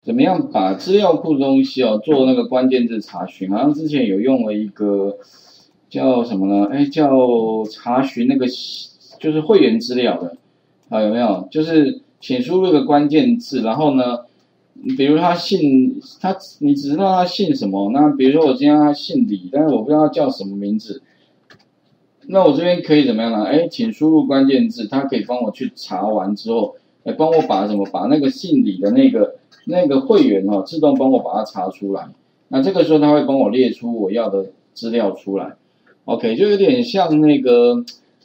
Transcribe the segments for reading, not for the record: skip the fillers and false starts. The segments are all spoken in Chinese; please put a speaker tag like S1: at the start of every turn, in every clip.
S1: 怎么样把资料库的东西哦做那个关键字查询？好像之前有用了一个叫什么呢？叫查询那个就是会员资料的啊，有没有？就是请输入一个关键字，然后呢，比如他姓他，你只知道他姓什么，那比如说我今天他姓李，但是我不知道他叫什么名字，那我这边可以怎么样呢？请输入关键字，他可以帮我去查完之后，帮我把那个姓李的那个会员哦，自动帮我把它查出来。那这个时候他会帮我列出我要的资料出来。OK， 就有点像那个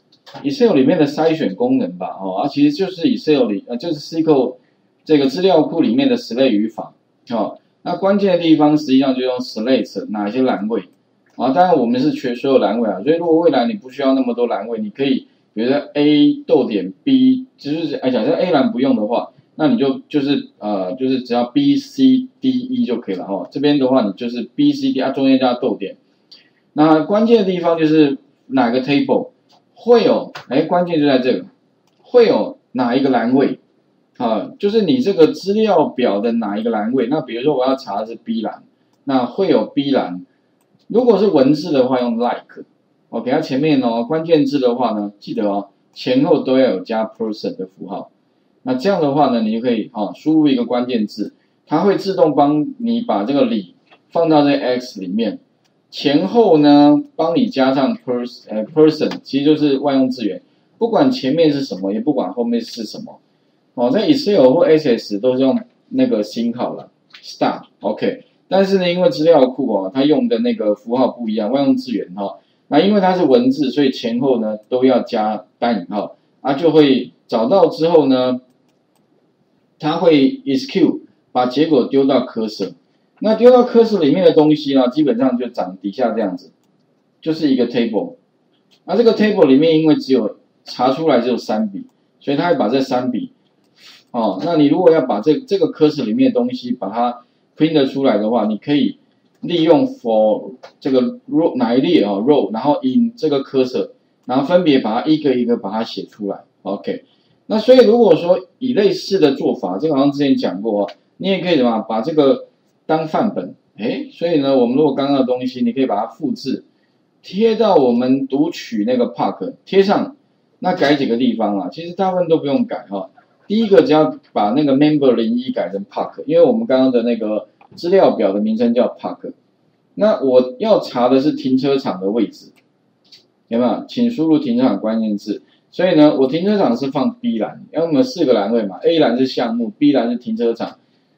S1: Excel 里面的筛选功能吧，其实就是 Excel 里就是 SQL 这个资料库里面的 select 语法，那关键的地方实际上就用 select 哪些栏位。当然我们是缺所有栏位啊，所以如果未来你不需要那么多栏位，你可以比如说 A 逗点 B， 就是假设 A 栏不用的话，那你就是只要 B C D E 就可以了哈。这边的话你就是 B C D 中间加逗点。那关键的地方就是哪个 table 会有，关键就在这个，会有哪一个栏位就是你这个资料表的哪一个栏位。那比如说我要查的是 B 栏，那会有 B 栏。如果是文字的话，用 like，OK，它前面关键字的话呢，记得前后都要有加 person 的符号。那这样的话呢，你就可以输入一个关键字，它会自动帮你把这个李放到这 X 里面，前后呢帮你加上 person， 其实就是万用字源，不管前面是什么，也不管后面是什么。在 Excel 或 SS 都是用那个星号了 ，start，OK。但是呢，因为资料库它用的那个符号不一样，万用字源那因为它是文字，所以前后呢都要加单引号，就会找到之后呢，它会 execute 把结果丢到 cursor， 那丢到 cursor 里面的东西呢，基本上就长底下这样子，就是一个 table， 那这个 table 里面因为查出来只有3笔，所以它会把这3笔，那你如果要把这个 cursor 里面的东西把它print 出来的话，你可以利用 for 这个 row 哪一列row， 然后 in 这个 cursor， 然后分别把它一个一个把它写出来。OK， 那所以如果说以类似的做法，这个好像之前讲过你也可以把这个当范本。所以呢，我们如果刚刚的东西，你可以把它复制，贴到我们读取那个 Park 贴上，那改几个地方其实大部分都不用改第一个只要把那个 member 01改成 Park， 因为我们刚刚的那个资料表的名称叫 Park。那我要查的是停车场的位置，有没有？请输入停车场关键字。所以呢，我停车场是放 B 栏，因为我们4个栏位嘛 ，A 栏是项目 ，B 栏是停车场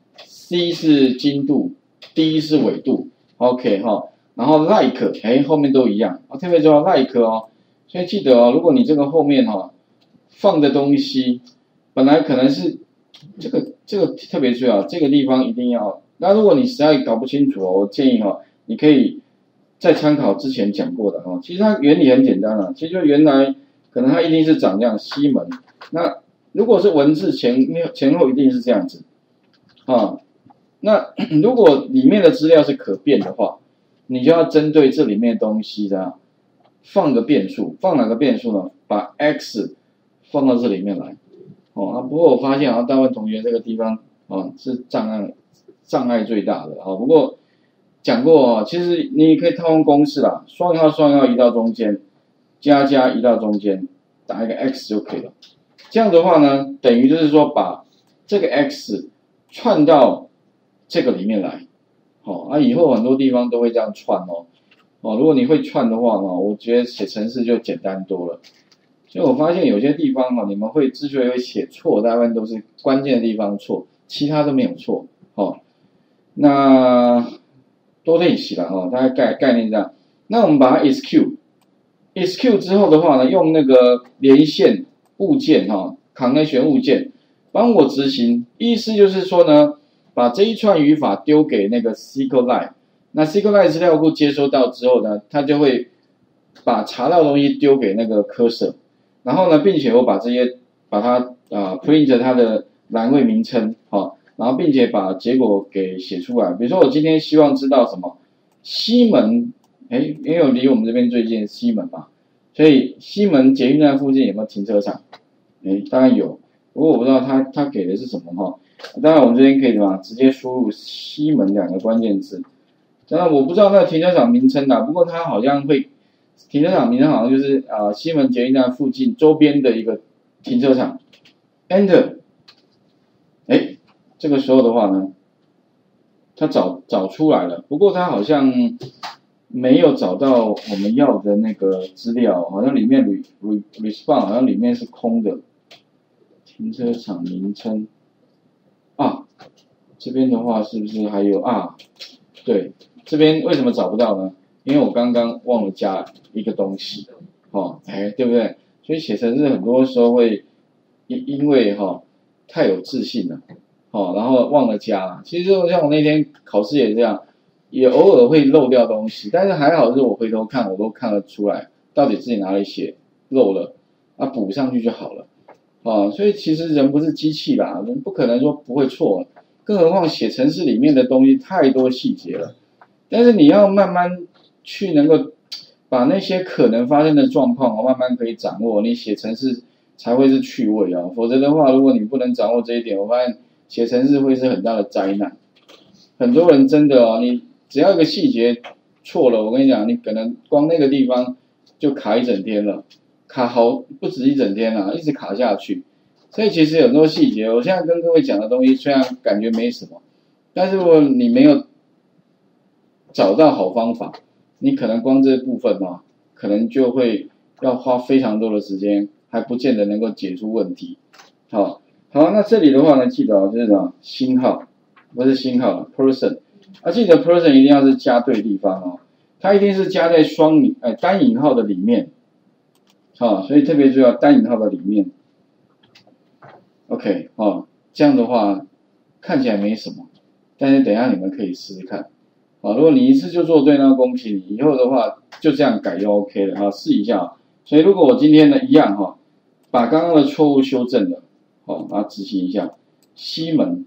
S1: ，C 是精度 ，D 是纬度 ，OK 然后 like 后面都一样，特别重要 like 所以记得如果你这个后面放的东西。本来可能是这个特别重要，这个地方一定要。那如果你实在搞不清楚我建议你可以再参考之前讲过的其实它原理很简单其实就原来可能它一定是长这样西门。那如果是文字前后一定是这样子那如果里面的资料是可变的话，你就要针对这里面的东西放个变数，放哪个变数呢？把 x 放到这里面来。不过我发现大部分同学这个地方是障碍最大的不过讲过其实你可以套用公式啦，双引号移到中间，加移到中间，打一个 x 就可以了。这样的话呢，等于就是说把这个 x 串到这个里面来。以后很多地方都会这样串如果你会串的话我觉得写程式就简单多了。所以我发现有些地方你们之所以会写错，大部分都是关键的地方错，其他都没有错那多练习了大概概念这样。那我们把它 execute 之后的话呢，用那个连线物件connection 物件帮我执行，意思就是说呢，把这一串语法丢给那个 SQLite， 那 SQLite 资料库接收到之后呢，它就会把查到的东西丢给那个 cursor。然后呢，并且我把它print 它的栏位名称然后并且把结果给写出来。比如说我今天希望知道什么西门，因为离我们这边最近西门嘛，所以西门捷运站附近有没有停车场？当然有，不过我不知道他给的是什么当然，我们这边可以什么直接输入西门2个关键字。当然，我不知道那个停车场名称不过它好像会，停车场名称好像就是西门捷运站附近周边的一个停车场。Enter， 哎，这个时候的话呢，它找出来了，不过它好像没有找到我们要的那个资料，好像里面 respond 好像里面是空的。停车场名称这边的话是不是还有对，这边为什么找不到呢？因为我刚刚忘了加一个东西，对不对？所以写程式很多时候会因为太有自信了，然后忘了加。其实就像我那天考试也这样，也偶尔会漏掉东西，但是还好是我回头看我都看得出来，到底自己哪里写漏了，补上去就好了。所以其实人不是机器啦，人不可能说不会错，更何况写程式里面的东西太多细节了。但是你要慢慢去能够把那些可能发生的状况慢慢可以掌握，你写程式才会是趣味否则的话，如果你不能掌握这一点，我发现写程式会是很大的灾难。很多人真的你只要一个细节错了，我跟你讲，你可能光那个地方就卡一整天了。卡好不止一整天一直卡下去，所以其实有很多细节，我现在跟各位讲的东西虽然感觉没什么，但是如果你没有找到好方法，你可能光这部分可能就会要花非常多的时间，还不见得能够解出问题。好，那这里的话呢，记得就是什么星号，不是星号 ，person， 记得 person 一定要是加对地方它一定是加在单引号的里面。所以特别重要，单引号的里面 ，OK， 这样的话看起来没什么，但是等一下你们可以试试看，如果你一次就做对，那恭喜你，以后的话就这样改就 OK 了，试一下。所以如果我今天呢一样把刚刚的错误修正了，把它执行一下，西门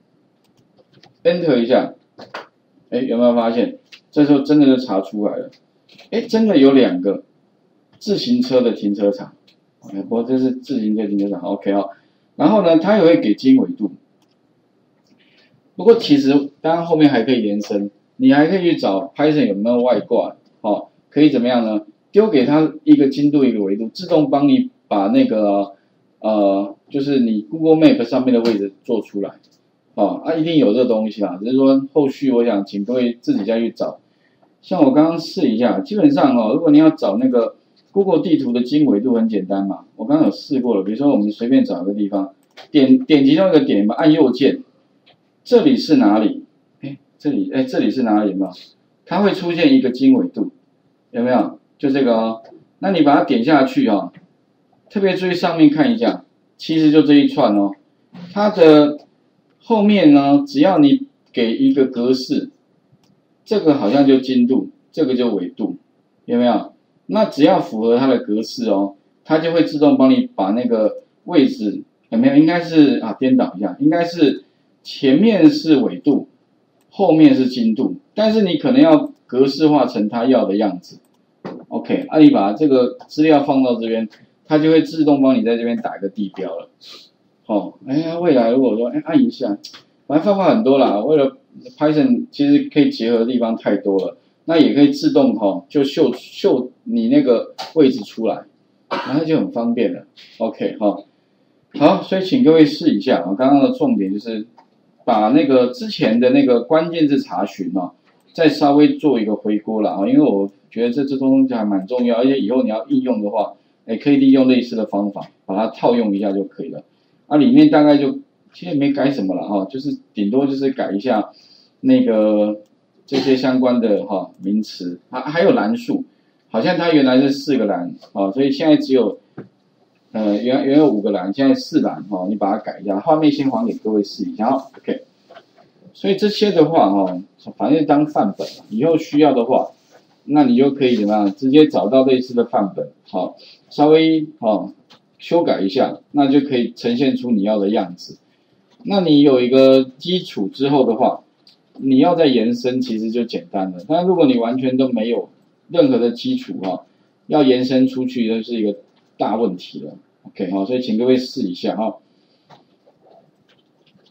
S1: ，Enter 一下，有没有发现？这时候真的就查出来了，真的有2个。自行车的停车场，不过这是自行车停车场 ，OK 然后呢，它也会给经纬度。不过其实当然后面还可以延伸，你还可以去找 Python 有没有外挂，可以怎么样呢？丢给它一个精度一个纬度，自动帮你把那个就是你 Google Map 上面的位置做出来，一定有这个东西啦，只是说后续我想请各位自己再去找。像我刚刚试一下，基本上如果你要找那个Google 地图的经纬度很简单嘛，我刚刚有试过了。比如说，我们随便找一个地方，点其中一个点嘛，按右键，这里是哪里？这里是哪里嘛？它会出现一个经纬度，有没有？就这个那你把它点下去特别注意上面看一下，其实就这一串它的后面呢，只要你给一个格式，这个好像就经度，这个就纬度，有没有？那只要符合它的格式它就会自动帮你把那个位置有没有？应该是颠倒一下，应该是前面是纬度，后面是经度，但是你可能要格式化成它要的样子。OK， 你把这个资料放到这边，它就会自动帮你在这边打一个地标了。未来如果说按一下，反正方法很多啦。为了 Python 其实可以结合的地方太多了。那也可以自动就秀你那个位置出来，然后就很方便了。OK 好，所以请各位试一下刚刚的重点就是把那个之前的那个关键字查询再稍微做一个回锅了因为我觉得这东西还蛮重要，而且以后你要应用的话，可以利用类似的方法把它套用一下就可以了。里面大概就其实没改什么了就是顶多就是改一下那个。这些相关的名词还有栏数，好像它原来是4个栏所以现在只有原有5个栏，现在4栏你把它改一下，画面先还给各位试一下OK。所以这些的话反正当范本，以后需要的话，那你就可以怎么样，直接找到类似的范本稍微修改一下，那就可以呈现出你要的样子。那你有一个基础之后的话。你要再延伸，其实就简单了。但如果你完全都没有任何的基础要延伸出去，就是一个大问题了。OK 所以请各位试一下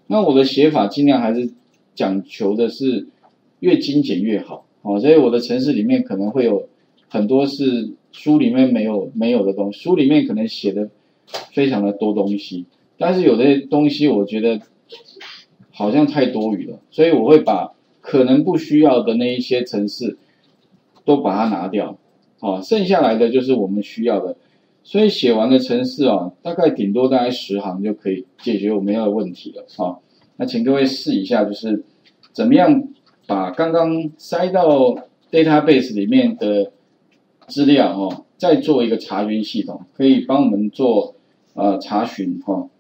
S1: 那我的写法尽量还是讲求的是越精简越好，所以我的程式里面可能会有很多是书里面没有的东西，书里面可能写的非常的多东西，但是有的东西我觉得好像太多余了，所以我会把可能不需要的那一些程式都把它拿掉，剩下来的就是我们需要的。所以写完的程式大概顶多大概10行就可以解决我们要的问题了那请各位试一下，就是怎么样把刚刚塞到 database 里面的资料再做一个查询系统，可以帮我们做查询